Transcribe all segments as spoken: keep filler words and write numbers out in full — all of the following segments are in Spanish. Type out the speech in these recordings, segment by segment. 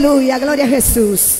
Aleluya, gloria a Jesús.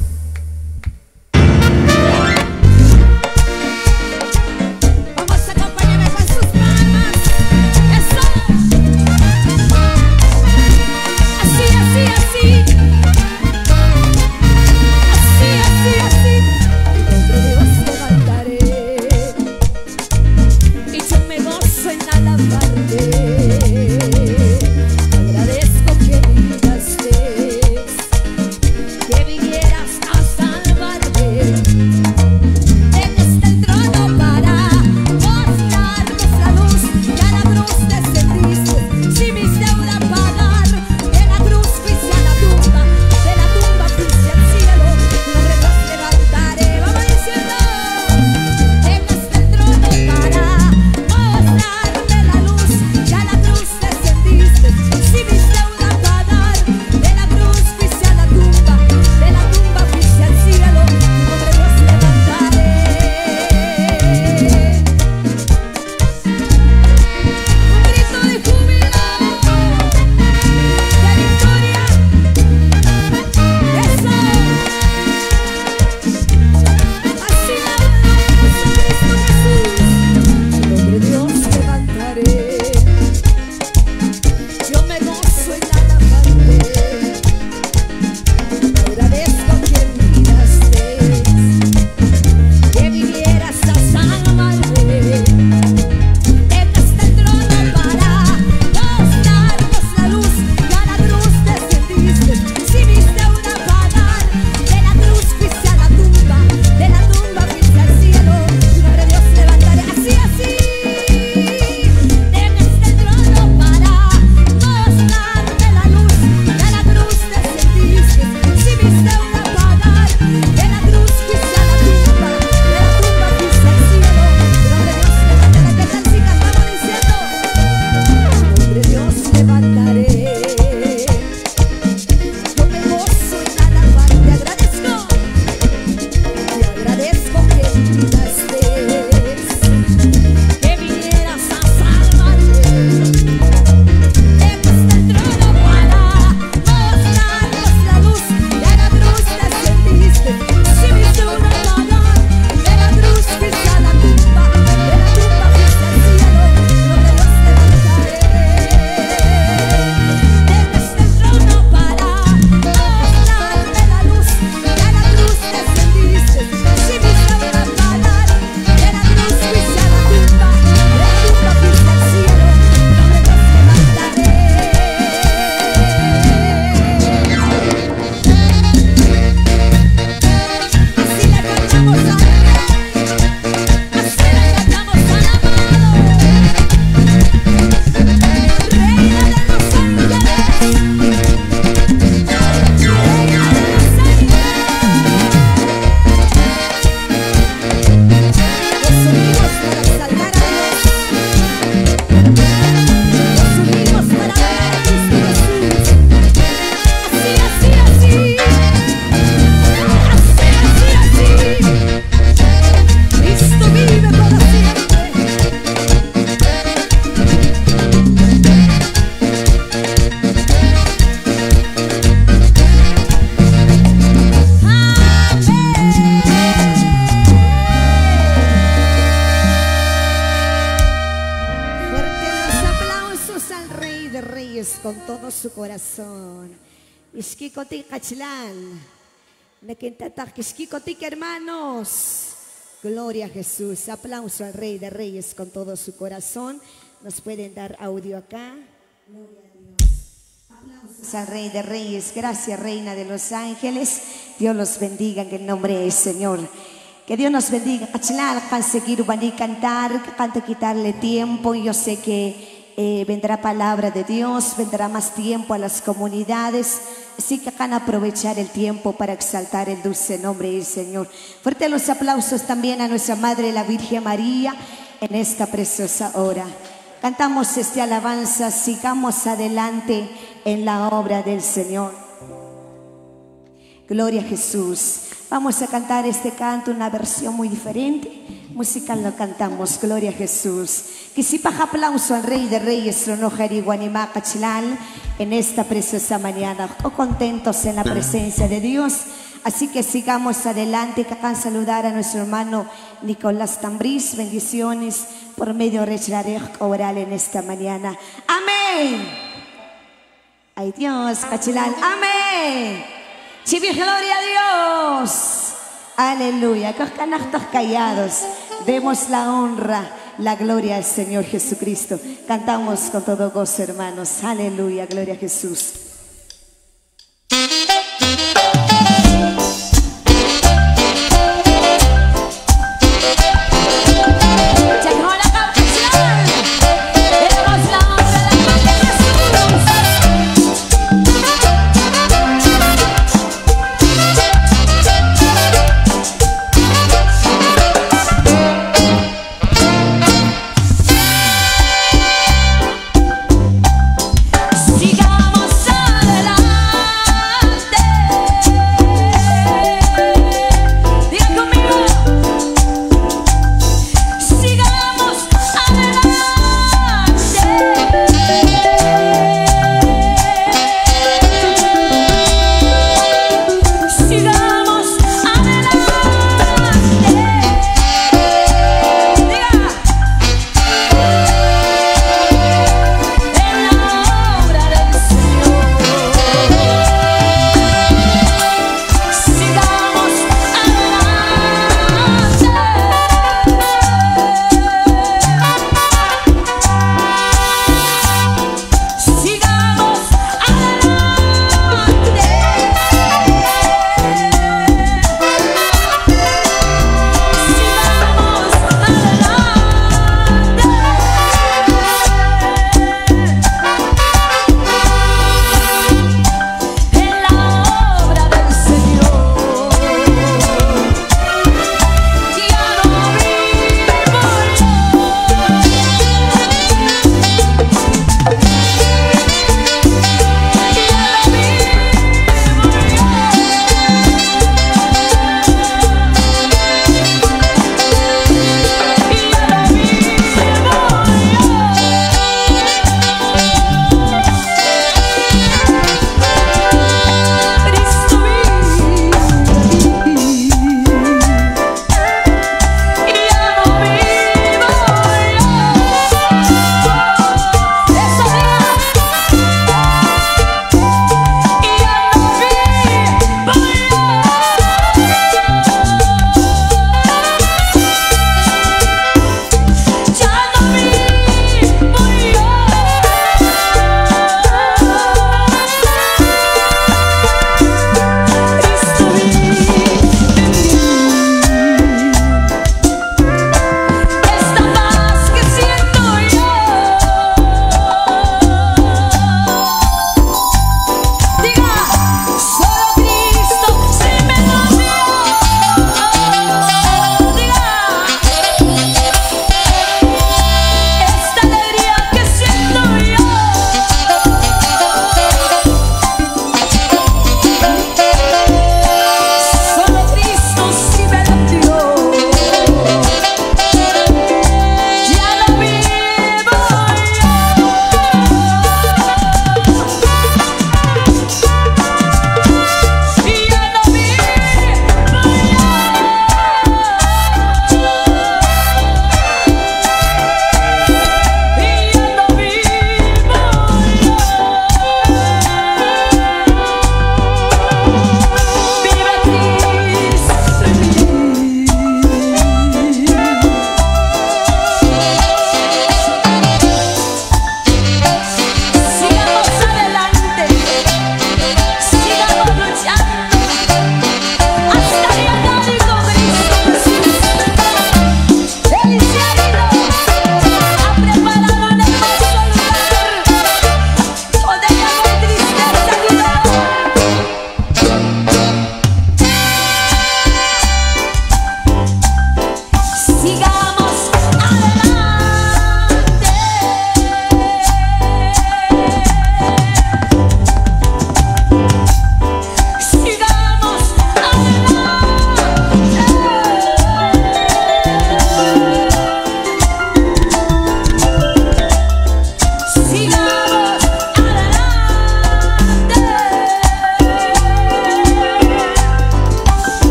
Con todo su corazón. Iskikotik kachlan. Nekintatak iskikotik, hermanos. Gloria a Jesús. Aplauso al Rey de Reyes con todo su corazón. Nos pueden dar audio acá. Gloria a Dios. Aplausos al Rey de Reyes. Gracias, Reina de los Ángeles. Dios los bendiga en el nombre del Señor. Que Dios nos bendiga. Kachlan, can seguir y cantar, canta quitarle tiempo. Yo sé que Eh, vendrá palabra de Dios, vendrá más tiempo a las comunidades, así que van a aprovechar el tiempo para exaltar el dulce nombre del Señor. Fuerte los aplausos también a nuestra Madre la Virgen María en esta preciosa hora. Cantamos esta alabanza, sigamos adelante en la obra del Señor. Gloria a Jesús. Vamos a cantar este canto, una versión muy diferente. Musical lo cantamos, gloria a Jesús. Que si paja aplauso al Rey de Reyes, Ronojari Guanimá Cachilal, en esta preciosa mañana, o contentos en la presencia de Dios. Así que sigamos adelante, que acaban saludar a nuestro hermano Nicolás Tambriz, bendiciones por medio de Rechlarech oral en esta mañana. Amén. Ay Dios, Cachilal, amén. Chivi, gloria a Dios. Aleluya. Que os canastos callados. Demos la honra, la gloria al Señor Jesucristo. Cantamos con todo gozo, hermanos. Aleluya, gloria a Jesús. Sigamos a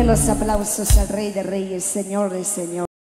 los aplausos al Rey de Reyes, Señor de Señores.